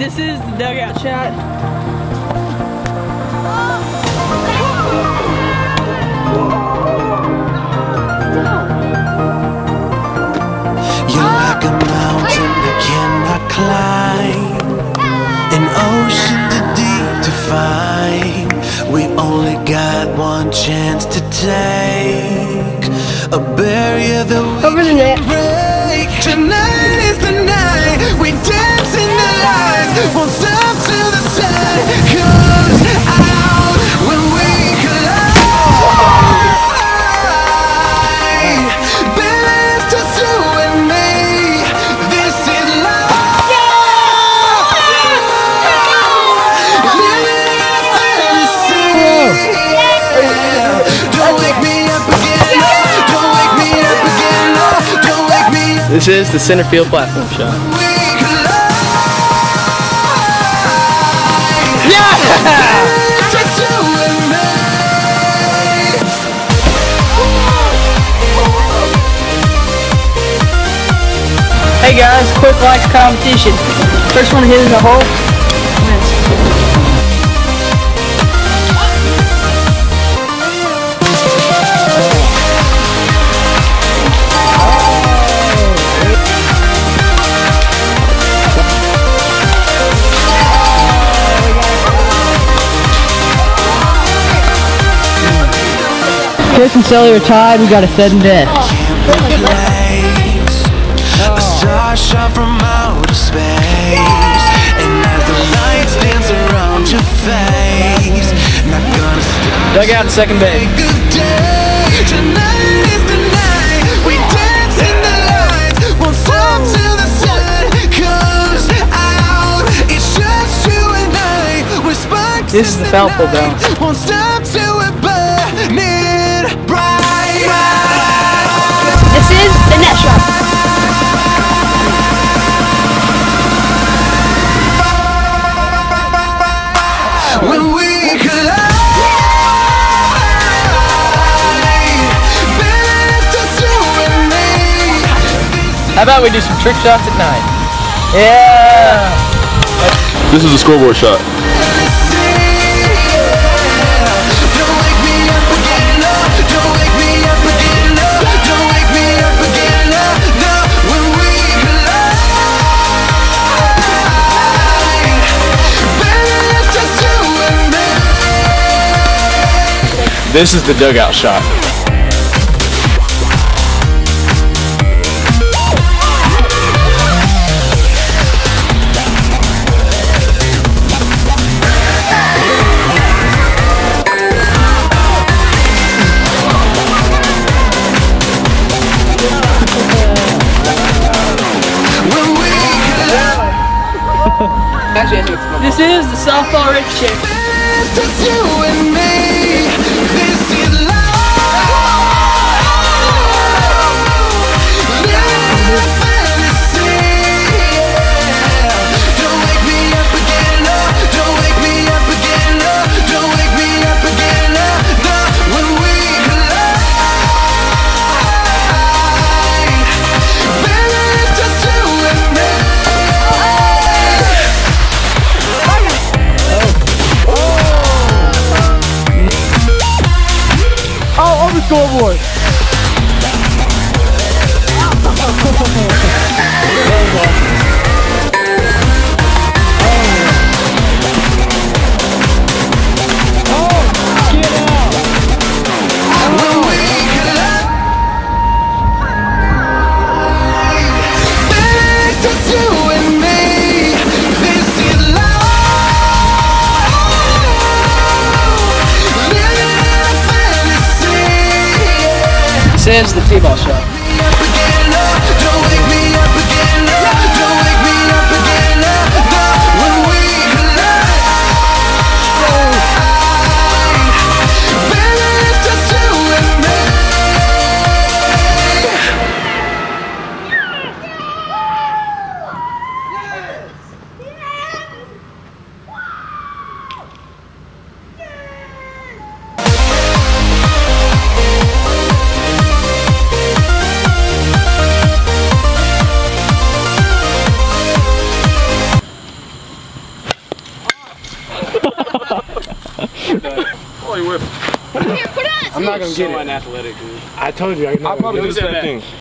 This is the dugout shot. You're like a mountain that cannot climb, an ocean too deep to find. We only got one chance to take, a barrier that we can break. Tonight is the night we dance in the lights, won't stop till the sun comes out. When we collide, baby, it's just you and me. This is love. Living in a fantasy. Don't wake me up again. Don't wake me up again. Don't wake me up. This is the center field platform shot. Yeah! Hey guys, quick Lyks competition. First one to hit in the hole wins. Chris and Sully are tied. We got a sudden death. A star shot from outer space, and as the lights dance around your face, not gonna stop. Dugout second base. Tonight is the night we dance in the lights, won't stop till the sun comes out. It's just you and I. We're sparks. This is the foul pole bounce. Won't stop till we're burning bright. This is the net shot. When we collide, baby, it's just you and me. How about we do some trick shots at night? Yeah! This is a scoreboard shot. Don't wake me up again, no. Don't wake me up again, no. Don't wake me up again, no. No, when we collide, baby, it's just you and me. This is the dugout shot. This is the softball ricochet. It's just you and me. This is love. Living in a fantasy. Don't wake me up again, no. Don't wake me up again, no. Don't wake me up again, no. No, when we collide, baby, it's just you and me. Oh, on the scoreboard! Says the T-ball shot. Oh, you whip. Here, put it on. I'm not gonna get it. Unathletic, dude. I told you. I'll probably do the same thing.